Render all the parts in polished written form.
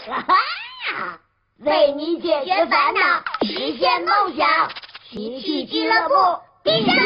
为你解决烦恼，实现梦想，奇趣俱乐部闭上。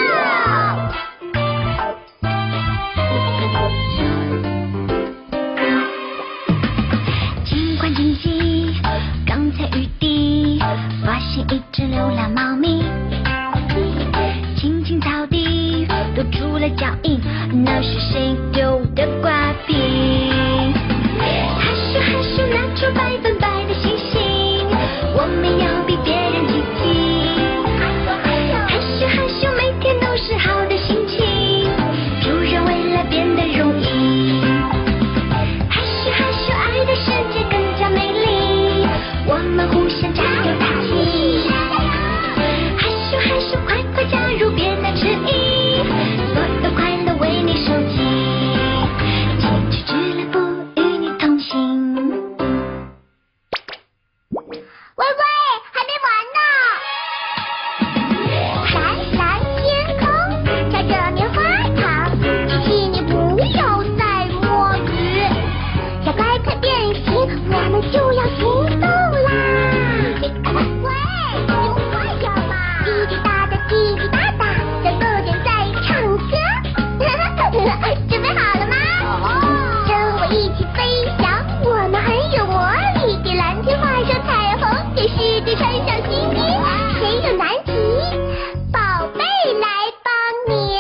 尽管紧急，刚才雨滴发现一只流浪猫咪，青青草地多出了脚印，那是谁丢的瓜皮？哈咻哈咻，拿出100%的信心，我们要比别人积极。哈咻哈咻，每天都是好的心情，助人未来变得容易。哈咻哈咻，爱的世界更加美丽，我们互相加油打气。哈咻哈咻，快快加入，别再迟疑，所有快乐为你收集。奇趣俱乐部与你同行。 喂喂，还没完呢！蓝蓝天空，飘着棉花糖，机器你不要再摸鱼，小乖快变形，我们就要行动啦！喂，你们快点嘛！滴滴答答，滴滴答答，小豆点在唱歌。准备好了吗？跟我一起飞翔，我们很有魔力，给蓝天画上彩虹，给世界穿上新衣。谁有难题，宝贝来帮你。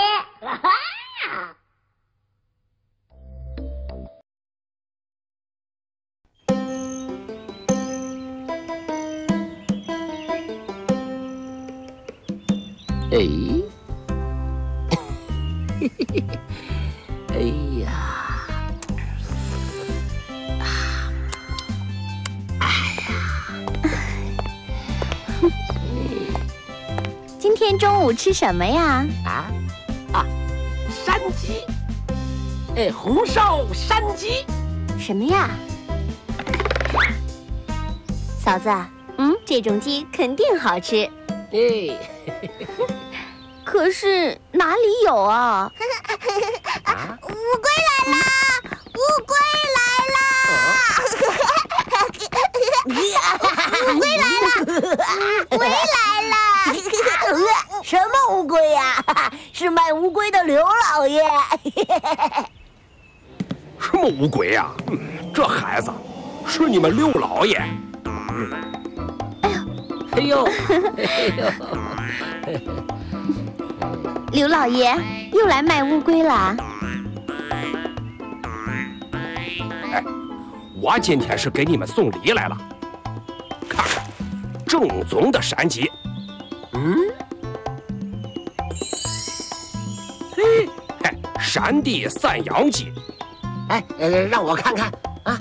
哎呀， 今天中午吃什么呀？ 山鸡，红烧山鸡。 什么呀？嫂子，这种鸡肯定好吃。可是哪里有啊？ 乌龟来啦！乌龟来啦！乌龟来了！乌龟来了！ 什么乌龟呀？是卖乌龟的刘老爷。 什么乌龟呀？这孩子是你们刘老爷。 哎呦！ 刘老爷又来卖乌龟了。 我今天是给你们送礼来了，看看正宗的山鸡。山地散养鸡。 让我看看啊。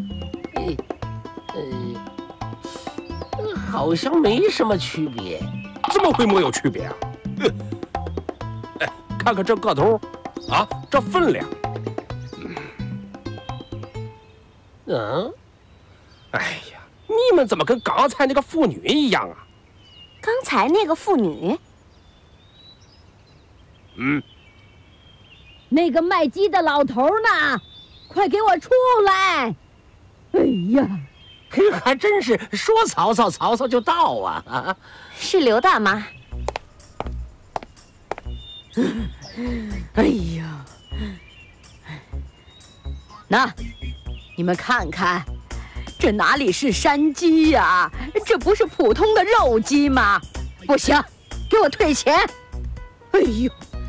好像没什么区别。 怎么会没有区别啊？看看这个头，这分量。哎呀，你们怎么跟刚才那个妇女一样啊？ 刚才那个妇女？ 那个卖鸡的老头呢？快给我出来！哎呀， 还真是说曹操，曹操就到啊！ 是刘大妈。 哎呀，那你们看看，这哪里是山鸡呀？这不是普通的肉鸡吗？不行，给我退钱！哎呦，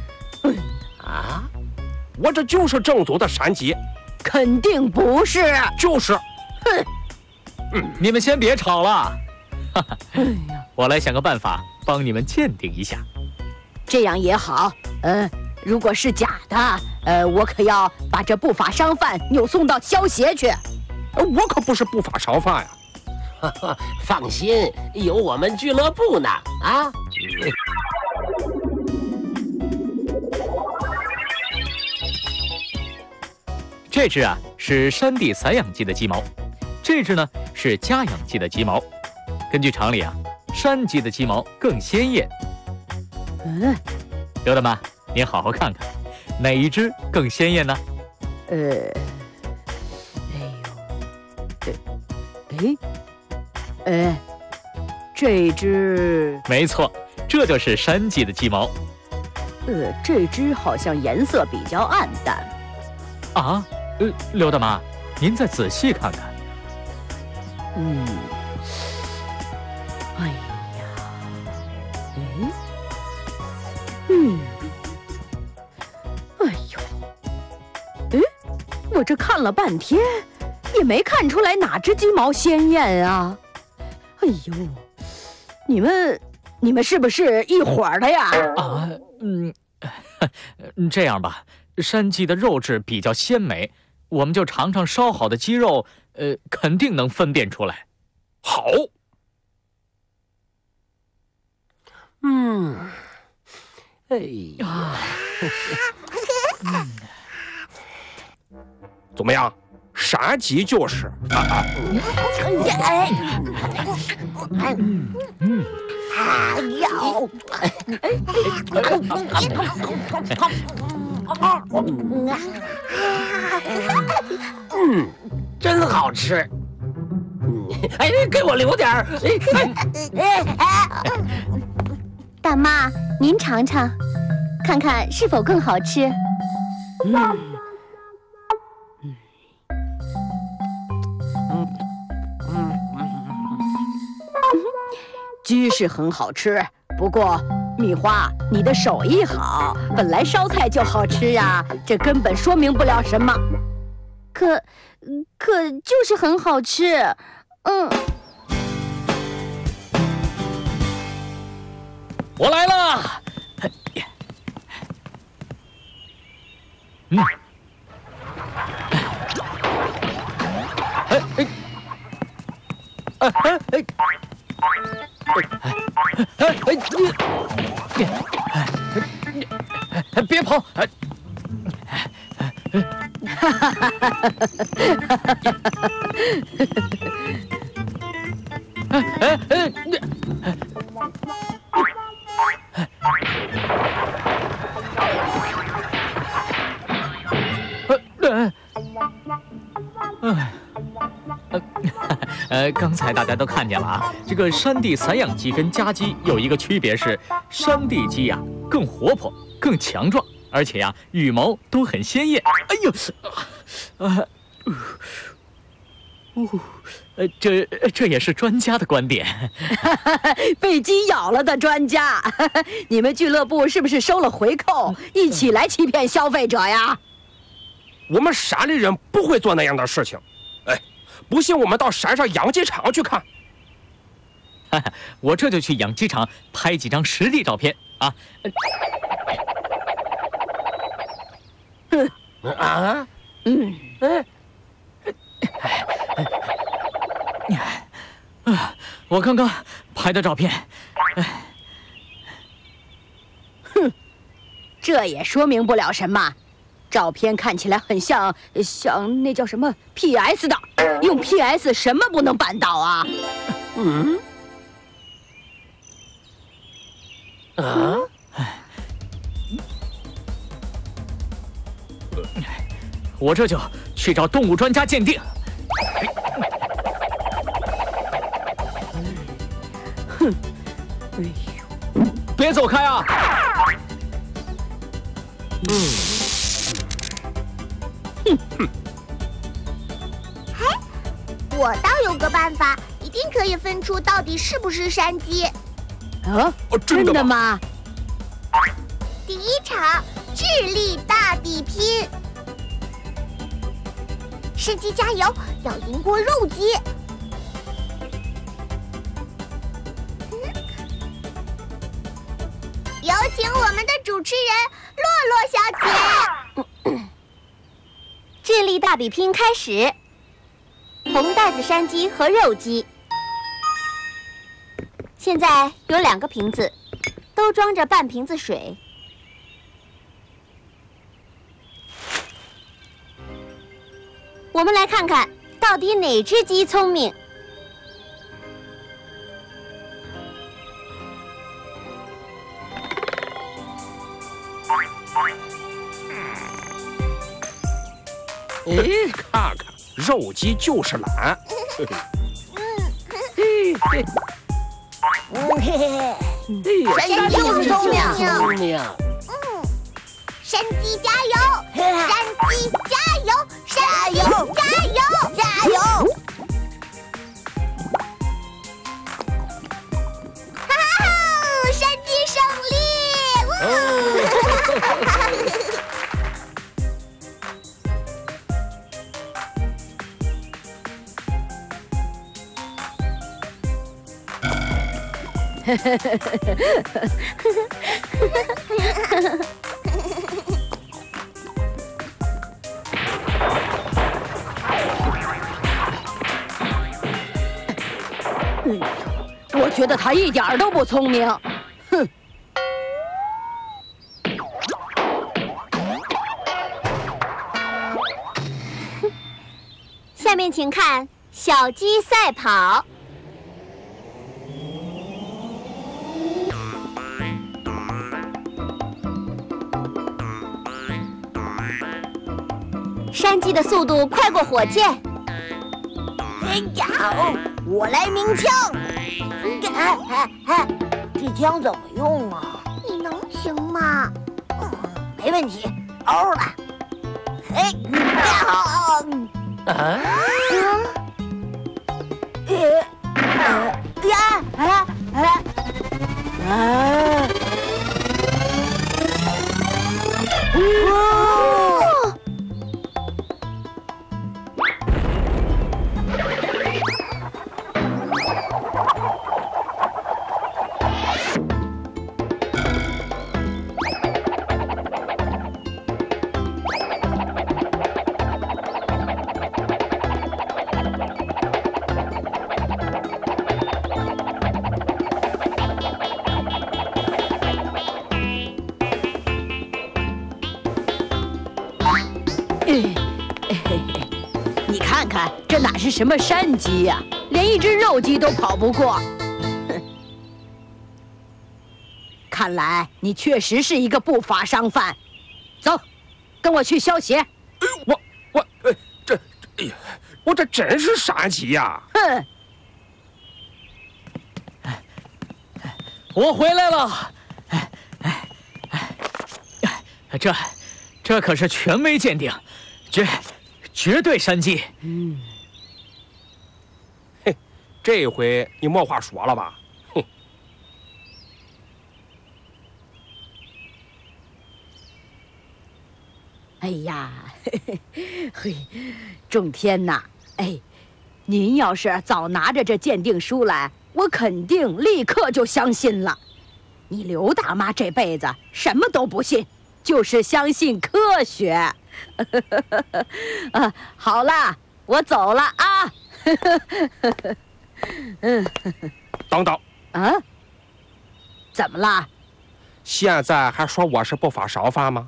我这就是正宗的山鸡。 肯定不是。 就是。 你们先别吵了。我来想个办法帮你们鉴定一下。 这样也好。如果是假的，我可要把这不法商贩扭送到消协去。 我可不是不法商贩呀。 放心，有我们俱乐部呢。 这只是山地散养鸡的鸡毛，这只呢是家养鸡的鸡毛。根据常理山鸡的鸡毛更鲜艳。刘大妈，您好好看看，哪一只更鲜艳呢？ 这只， 没错，这就是山鸡的鸡毛。 这只好像颜色比较暗淡。 啊，刘大妈，您再仔细看看。 哎呀，哎呦，我这看了半天，也没看出来哪只鸡毛鲜艳啊！哎呦，你们是不是一伙儿的呀？ 啊，这样吧，山鸡的肉质比较鲜美，我们就尝尝烧好的鸡肉，肯定能分辨出来。 好。 哎呀， 怎么样？杀鸡就是。 真好吃。哎，给我留点儿。 大妈，您尝尝，看看是否更好吃。 鸡是很好吃，不过米花，你的手艺好，本来烧菜就好吃呀，这根本说明不了什么。 可就是很好吃。 我来了。别跑！刚才大家都看见了啊，这个山地散养鸡跟家鸡有一个区别是，山地鸡呀更活泼、更强壮，而且呀羽毛都很鲜艳。哎呦，这也是专家的观点。 被鸡咬了的专家，你们俱乐部是不是收了回扣，一起来欺骗消费者呀？ 我们山里人不会做那样的事情。哎，不信我们到山上养鸡场去看。 我这就去养鸡场拍几张实地照片啊！我刚刚拍的照片， 这也说明不了什么。照片看起来很像那叫什么 PS 的，用 PS 什么不能办到啊？ 我这就去找动物专家鉴定。别走开啊！ 我倒有个办法，一定可以分出到底是不是山鸡。 真的吗？ 第一场智力大比拼，山鸡加油，要赢过肉鸡。有请我们的主持人洛洛小姐。 智力大比拼开始，红袋子山鸡和肉鸡。现在有2个瓶子，都装着半瓶子水。我们来看看，到底哪只鸡聪明？ 看看，肉鸡就是懒。 山鸡就是聪明。 山鸡加油！山鸡加油！山鸡加油！ 加油！ 哈哈哈！山鸡胜利！ 我觉得他一点儿都不聪明。哼！ 下面请看小鸡赛跑。山鸡的速度快过火箭。 哎呀，我来鸣枪。这枪怎么用啊？ 你能行吗？ 没问题，欧了。哎， 你看看，这哪是什么山鸡呀，连一只肉鸡都跑不过。哼！看来你确实是一个不法商贩。走，跟我去消协。 我这真是山鸡呀！ 哼！ 我回来了。这可是权威鉴定，绝对山鸡。 嘿，这回你没话说了吧？哼！ 哎呀，嘿，仲天呐，哎，您要是早拿着这鉴定书来，我肯定立刻就相信了。你刘大妈这辈子什么都不信，就是相信科学。好了，我走了啊。 等等， 啊？怎么了？ 现在还说我是不法商贩吗？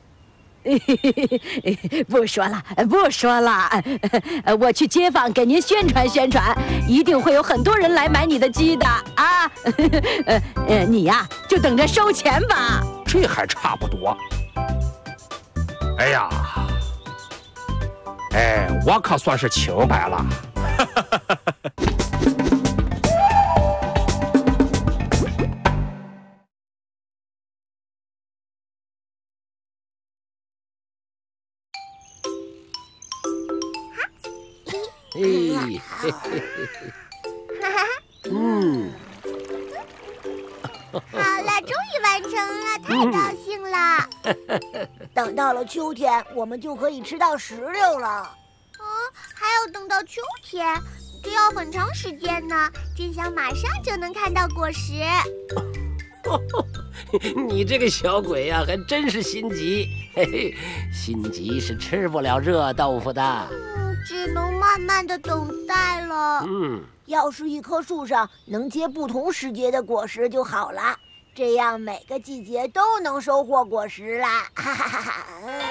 不说了，不说了。我去街坊给您宣传宣传，一定会有很多人来买你的鸡的啊。你呀，就等着收钱吧。 这还差不多。哎呀，我可算是清白了。 好了，终于完成了，太高兴了。 等到了秋天，我们就可以吃到石榴了。 还要等到秋天，这要很长时间呢。真想马上就能看到果实。 你这个小鬼呀，还真是心急。嘿嘿，心急是吃不了热豆腐的。 只能慢慢的等待了。 要是一棵树上能结不同时节的果实就好了，这样每个季节都能收获果实啦。哈哈哈哈！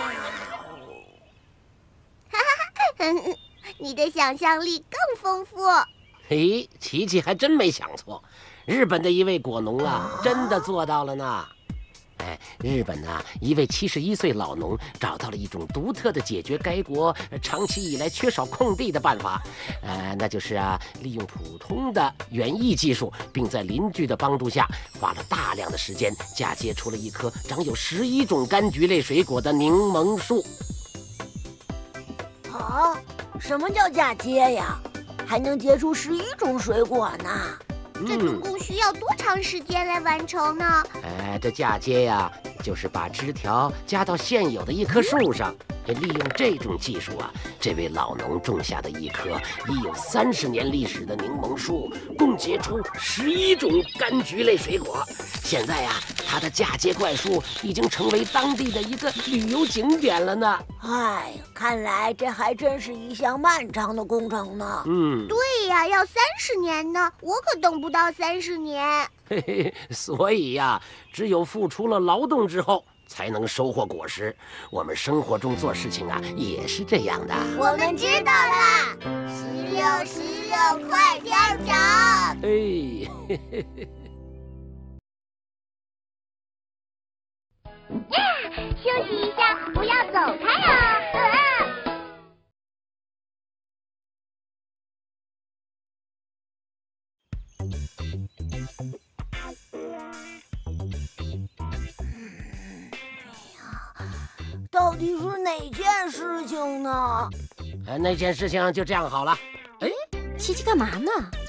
你的想象力更丰富。 嘿，琪琪还真没想错，日本的一位果农啊，真的做到了呢。 日本呐，一位71岁老农找到了一种独特的解决该国长期以来缺少空地的办法，那就是利用普通的园艺技术，并在邻居的帮助下，花了大量的时间嫁接出了一棵长有11种柑橘类水果的柠檬树。 啊，什么叫嫁接呀？还能结出11种水果呢？ 这总共需要多长时间来完成呢？ 这嫁接呀，就是把枝条加到现有的一棵树上。利用这种技术这位老农种下的一棵已有30年历史的柠檬树，共结出11种柑橘类水果。现在它的嫁接怪树已经成为当地的一个旅游景点了呢。 哎，看来这还真是一项漫长的工程呢。 对呀，要30年呢，我可等不到30年。 嘿嘿，所以只有付出了劳动之后，才能收获果实。我们生活中做事情也是这样的。 我们知道啦，16快点长。 嘿嘿嘿嘿。 休息一下，不要走开啊！ 到底是哪件事情呢？ 那件事情就这样好了。 琪琪干嘛呢？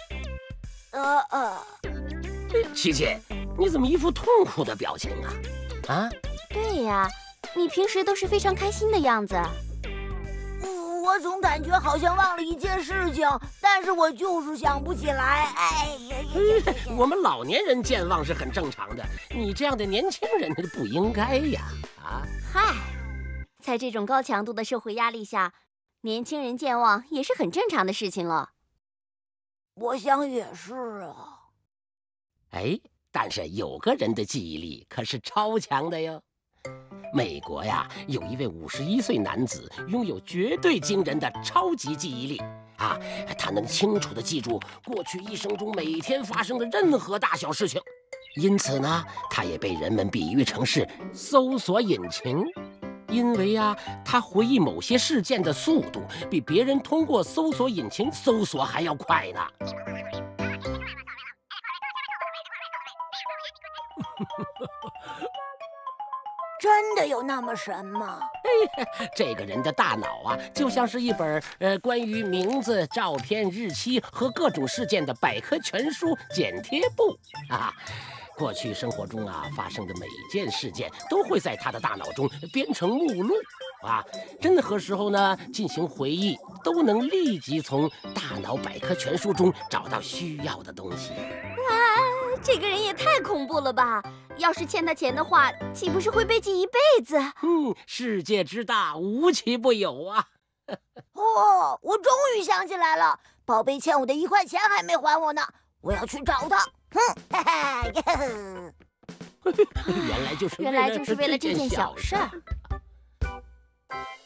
琪琪，你怎么一副痛苦的表情啊？ 对呀，你平时都是非常开心的样子。 我总感觉好像忘了一件事情，但是我就是想不起来。 我们老年人健忘是很正常的，你这样的年轻人不应该呀！ 嗨，在这种高强度的社会压力下，年轻人健忘也是很正常的事情了。 我想也是啊。 但是有个人的记忆力可是超强的哟。美国有一位51岁男子拥有绝对惊人的超级记忆力他能清楚地记住过去一生中每天发生的任何大小事情，因此呢，他也被人们比喻成是搜索引擎。因为他回忆某些事件的速度比别人通过搜索引擎搜索还要快呢。 真的有那么神吗？ 这个人的大脑就像是一本关于名字、照片、日期和各种事件的百科全书剪贴簿过去生活中发生的每件事件都会在他的大脑中编成目录任何时候呢进行回忆，都能立即从大脑百科全书中找到需要的东西。 这个人也太恐怖了吧！要是欠他钱的话，岂不是会被记一辈子？ 世界之大，无奇不有我终于想起来了，宝贝欠我的1块钱还没还我呢，我要去找他。 原来就是为了这件小事儿。